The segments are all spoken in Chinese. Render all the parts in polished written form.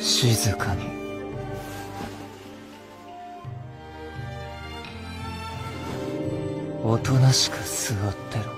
静かに。おとなしく座ってろ。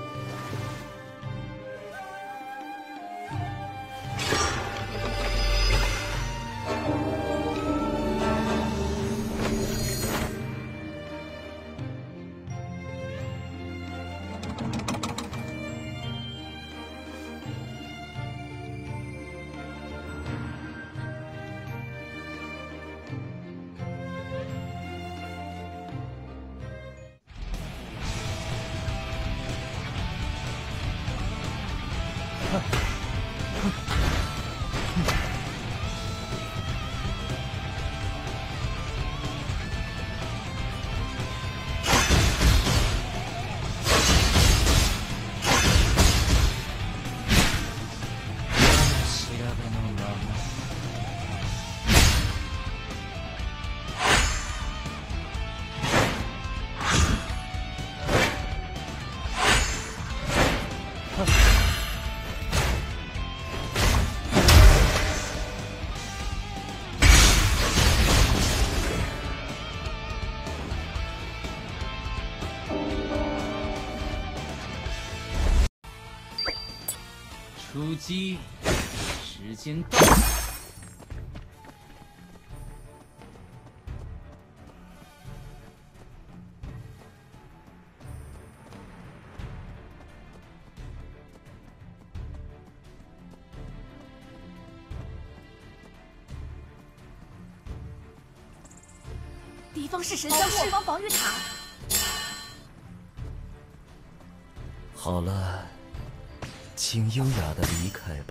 出击，时间到。 敌方式神将后方防御塔。 好了，请优雅的离开吧。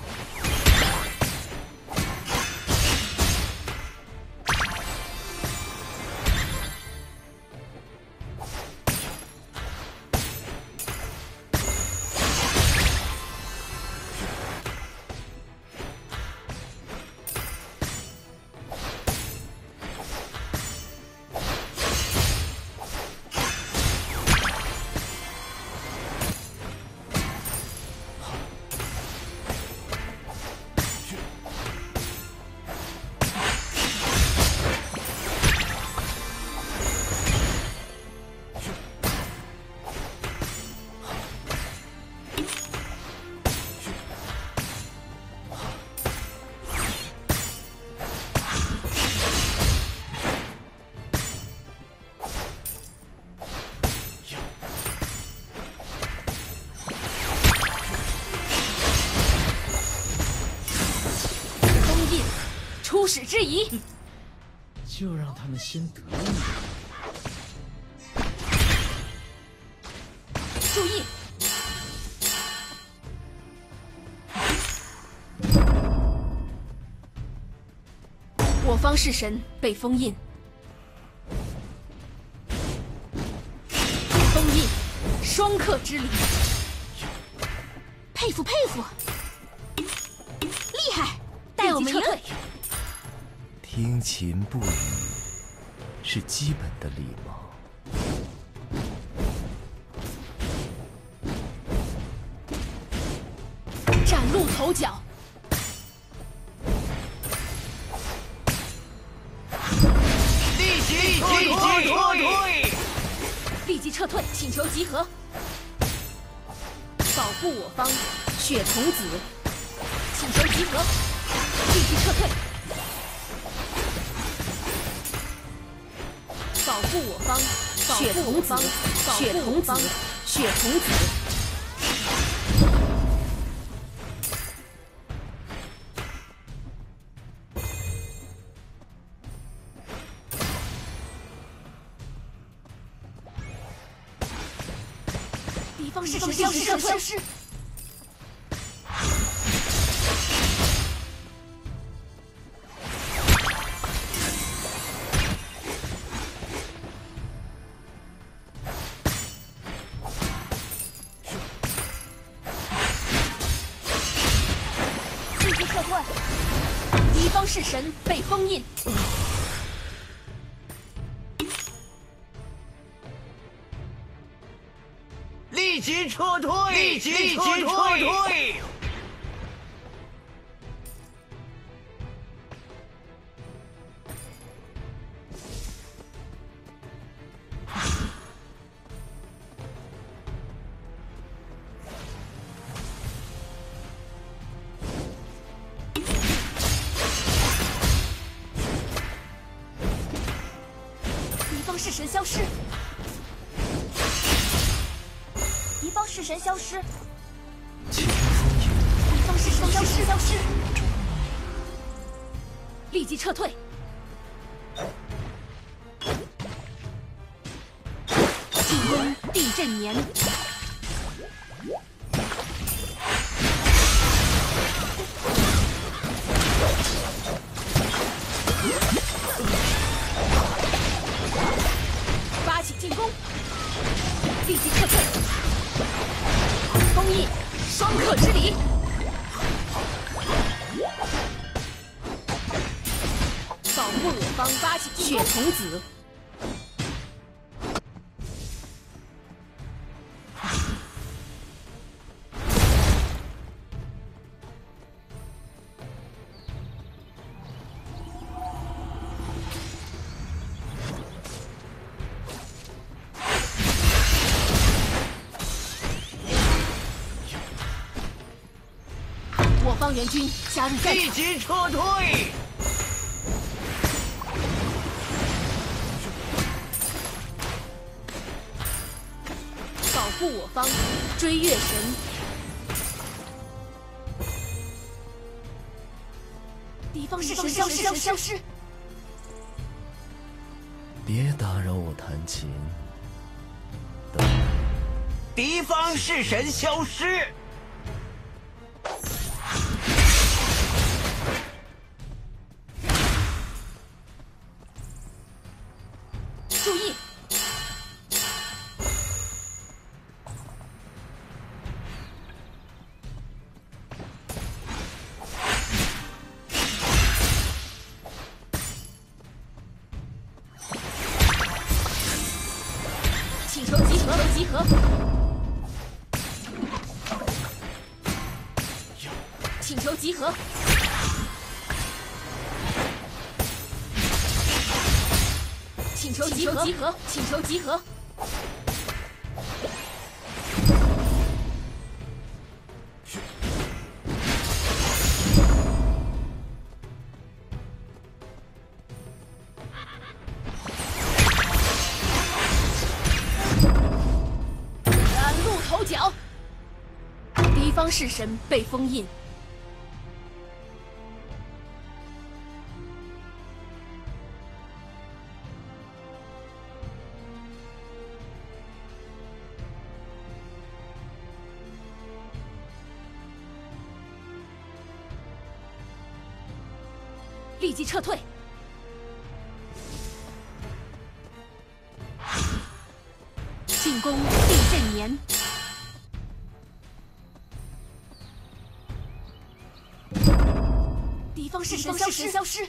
出使之谊， 就让他们先得意。 注意！我方式神被封印，封印双克之力，佩服佩服，厉害！带我们撤退。 听琴不语是基本的礼貌。 崭露头角， 立即撤退！ 立即撤退，请求集合，保护我方血童子，请求集合，立即撤退。保护我方血童子，血童子，血童子。敌方是消失。敌方式神被封印， 立即撤退！立即撤退！ 式神消失，敌方式神消失， 清风影， 敌方式神消失，立即撤退。进攻地震年。发起进攻，立即撤退。封印，双克之礼。保护我方，发起进攻。血童子。我方援军加入战场， 立即撤退！ 保护我方，追月神。敌方是神消失， 别打扰我弹琴。 敌方式神消失。 注意！请求集合！请求集合！请求集合！请求集合！赶路头角！敌方式神被封印。立即撤退！进攻地震年！敌方是神消失！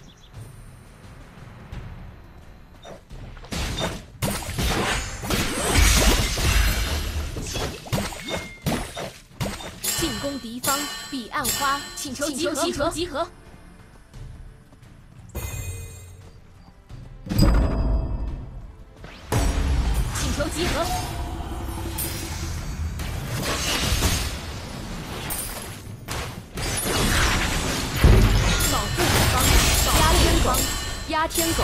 进攻敌方彼岸花，请求集合！集合！保护我方，压天狗，压天狗。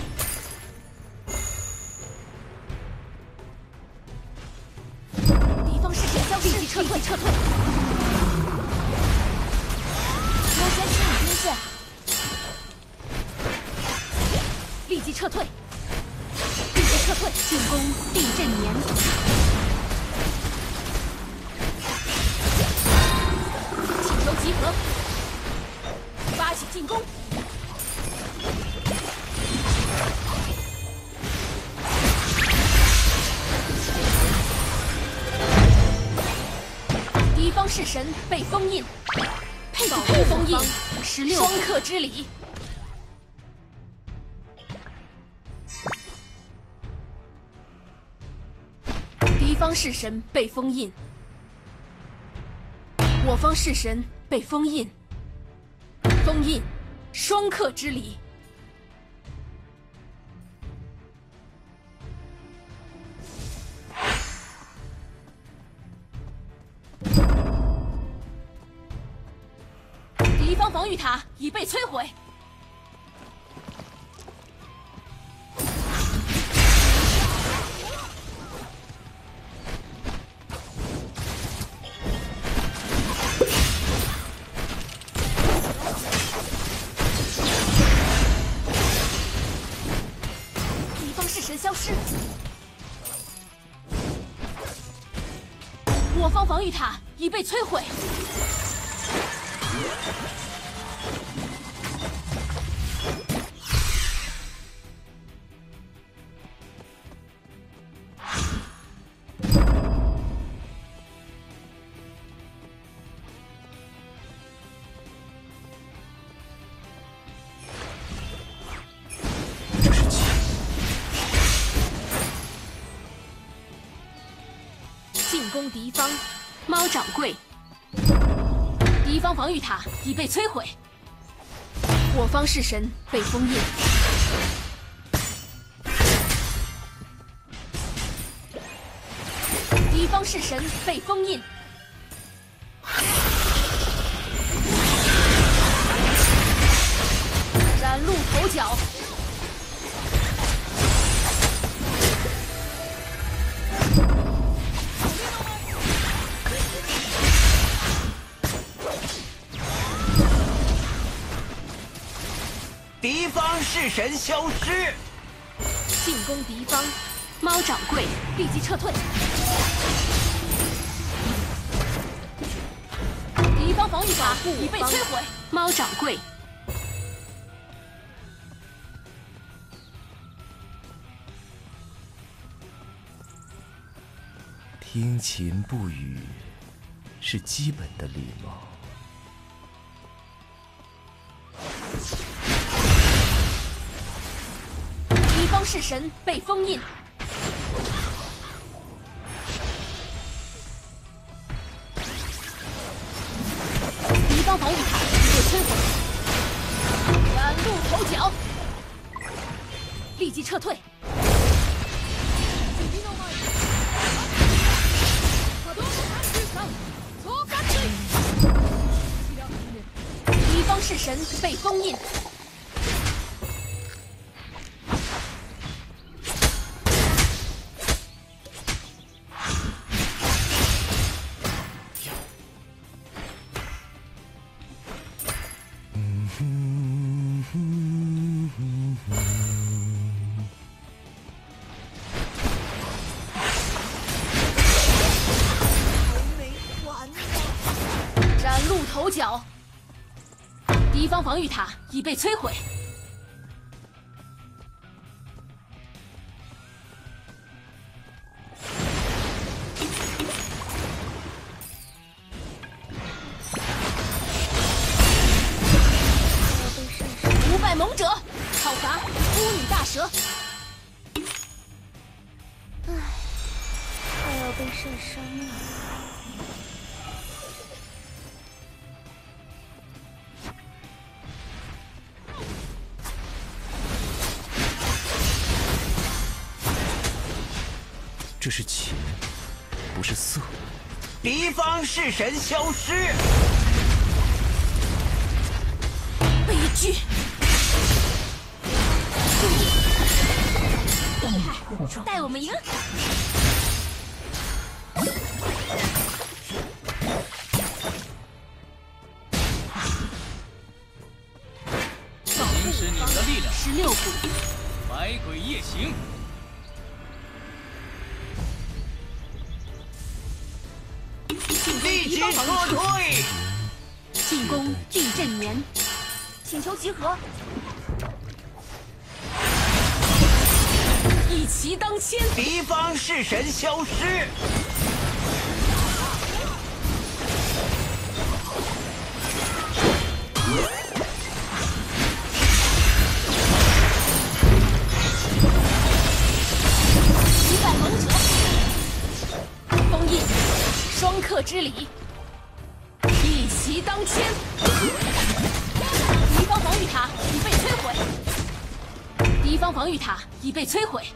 敌方是神消失，立即撤退！优先清理兵线，立即撤退！撤退！进攻地震年！请求集合！发起进攻！敌方式神被封印，配封印16双克之礼。敌方式神被封印，我方式神被封印。封印，双克之礼。敌方防御塔已被摧毁。 敌方式神消失，我方防御塔已被摧毁。进攻敌方，猫掌柜。敌方防御塔已被摧毁，我方式神被封印。敌方式神被封印。斩鹿头角。 敌方式神消失， 进攻敌方，猫掌柜立即撤退。敌方防御塔已被摧毁，猫掌柜。 听琴不语是基本的礼貌。 敌方式神被封印，敌方防御塔已被摧毁，斩鹿头角，立即撤退。敌方式神被封印。斩鹿头角，敌方防御塔已被摧毁。无败猛者，讨伐巫女大蛇。 唉，快要被射伤了。 这是情，不是色。 敌方式神消失， 悲剧。厉害，带我们赢！ 行使你们的力量 16股， 百鬼夜行。 立即撤退， 进攻地震年，请求集合。一骑当千， 敌方式神消失， 击败猛者，封印，双克之礼，一骑当千。敌方防御塔已被摧毁，敌方防御塔已被摧毁。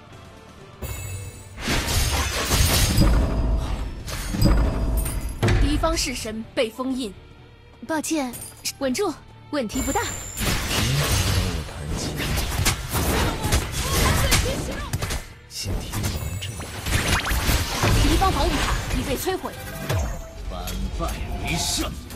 敌方式神被封印，抱歉，稳住，问题不大。 弹琴，先听完这个。 敌方防御塔已被摧毁， 反败为胜。